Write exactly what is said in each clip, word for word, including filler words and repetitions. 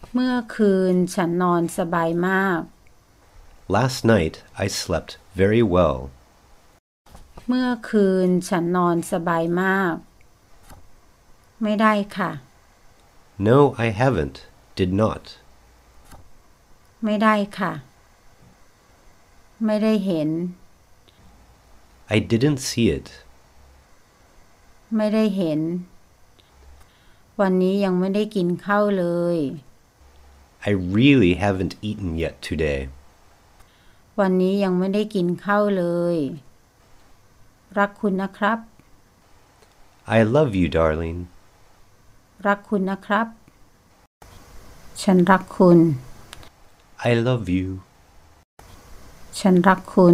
เมื่อคืนฉันนอนสบายมาก Last night I slept very well. เมื่อคืนฉันนอนสบายมาก ไม่ได้ค่ะ No, I haven't. Did not. ไม่ได้ค่ะ ไม่ได้เห็น I didn't see it. ไม่ได้เห็น วันนี้ยังไม่ได้กินข้าวเลย I really haven't eaten yet today. วันนี้ยังไม่ได้กินข้าวเลย รักคุณนะครับ I love you, darling. รักคุณนะครับ ฉันรักคุณ I love you. ฉันรักคุณ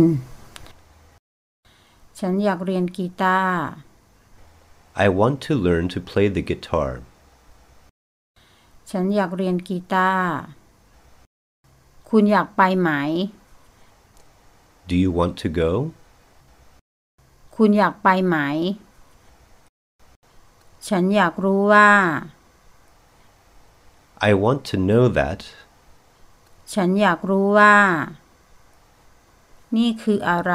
ฉันอยากเรียนกีตาร์ I want to learn to play the guitar. ฉันอยากเรียนกีตาร์ คุณอยากไปไหม Do you want to go? คุณอยากไปไหม ฉันอยากรู้ว่า I want to know that. ฉันอยากรู้ว่า นี่คืออะไร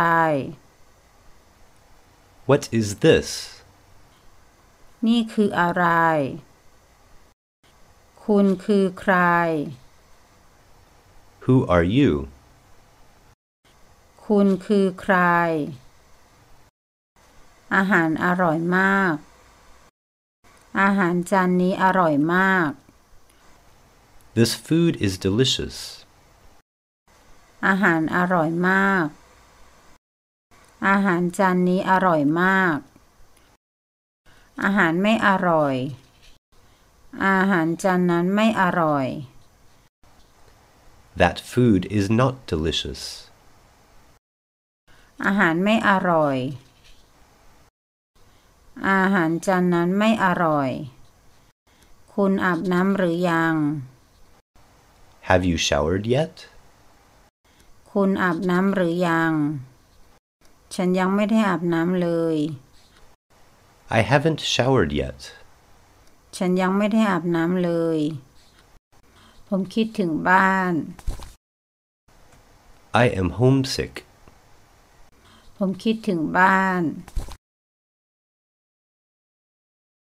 What is this? นี่คืออะไร คุณคือใคร Who are you? คุณคือใคร อาหารอร่อยมาก อาหารจานนี้อร่อยมาก This food is delicious. อาหารอร่อยมาก อาหารจานนี้อร่อยมาก อาหารไม่อร่อย อาหารจานนั้นไม่อร่อย That food is not delicious. อาหารไม่อร่อย อาหารจานนั้นไม่อร่อย คุณอาบน้ำหรือยัง Have you showered yet? คุณอาบน้ำหรือยัง ฉันยังไม่ได้อาบน้ำเลย I haven't showered yet. ฉันยังไม่ได้อาบน้ำเลย ผมคิดถึงบ้าน I am homesick. ผมคิดถึงบ้าน